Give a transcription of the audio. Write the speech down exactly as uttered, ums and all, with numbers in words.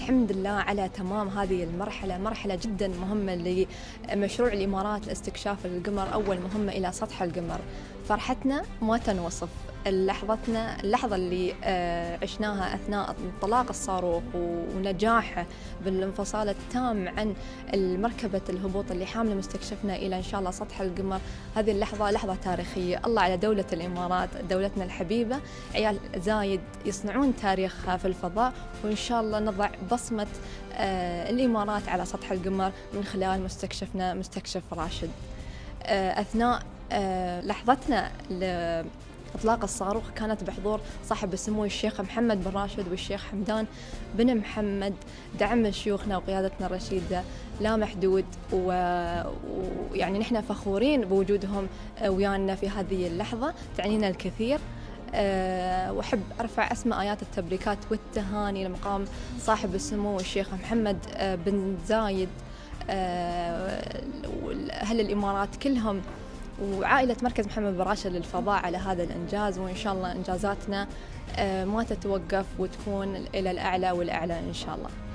الحمد لله على تمام هذه المرحلة، مرحلة جدا مهمة لمشروع الإمارات لاستكشاف القمر، أول مهمة إلى سطح القمر. فرحتنا ما تنوصف. لحظتنا اللحظة اللي عشناها أثناء انطلاق الصاروخ ونجاحه بالانفصال التام عن مركبة الهبوط اللي حاملة مستكشفنا إلى إن شاء الله سطح القمر. هذه اللحظة لحظة تاريخية. الله على دولة الإمارات، دولتنا الحبيبة، عيال زايد يصنعون تاريخها في الفضاء، وإن شاء الله نضع بصمة الإمارات على سطح القمر من خلال مستكشفنا مستكشف راشد. أثناء لحظتنا إطلاق الصاروخ كانت بحضور صاحب السمو الشيخ محمد بن راشد والشيخ حمدان بن محمد. دعم شيوخنا وقيادتنا الرشيدة لا محدود، ويعني نحن فخورين بوجودهم ويانا في هذه اللحظة، تعنينا الكثير. أه وأحب أرفع أسمى آيات التبريكات والتهاني لمقام صاحب السمو الشيخ محمد بن زايد، أه أهل الإمارات كلهم وعائلة مركز محمد بن راشد للفضاء على هذا الإنجاز. وإن شاء الله إنجازاتنا ما تتوقف وتكون إلى الأعلى والأعلى إن شاء الله.